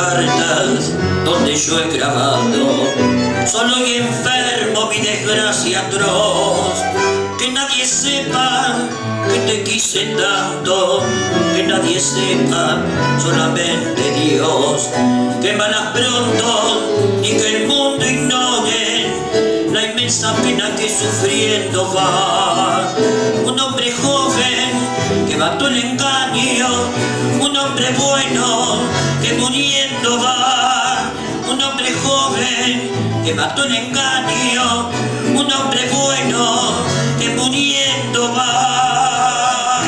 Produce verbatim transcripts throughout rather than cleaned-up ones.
cartas donde yo he grabado, solo y enfermo mi desgracia atroz. Que nadie sepa que te quise tanto, que nadie sepa, solamente Dios. Que malas pronto y que el mundo ignore la inmensa pena que sufriendo va. Un hombre joven que mató el engaño, un hombre bueno que muriendo va. Un hombre joven que mató el engaño, un hombre bueno que muriendo va.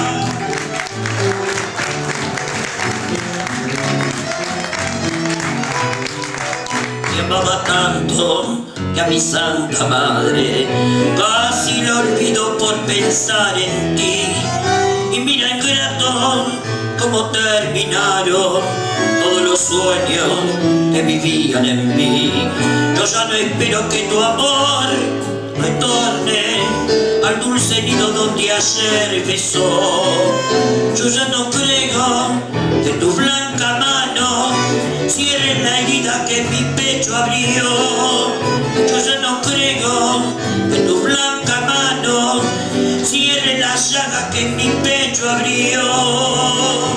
Te amaba tanto que a mi santa madre casi la olvido por pensar en ti. Y mira ingrato cómo terminaron todos los sueños que vivían en mí. Yo ya no espero que tu amor retorne al dulce nido donde ayer besó. Yo ya no creo que tu blanca mano cierre la herida que mi pecho abrió. Yo ya no creo que tu blanca mano cierre la llaga que mi pecho abrió.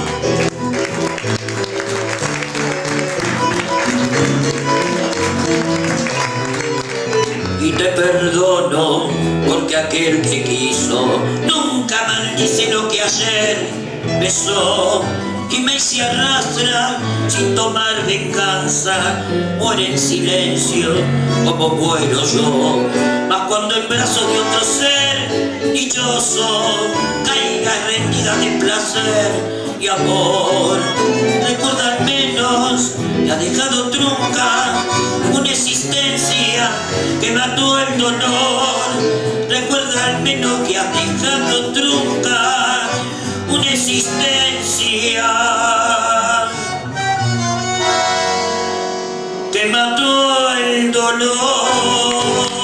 Y te perdono porque aquel que quiso nunca maldice lo que ayer besó. Y me se arrastra sin tomar venganza, muere en silencio como muero yo. Mas cuando en brazos de otro ser dichoso caiga rendida de placer y amor, recuerda al menos que ha dejado trunca una existencia que mató el dolor. Recuerda al menos que ha dejado trunca una existencia que mató el dolor.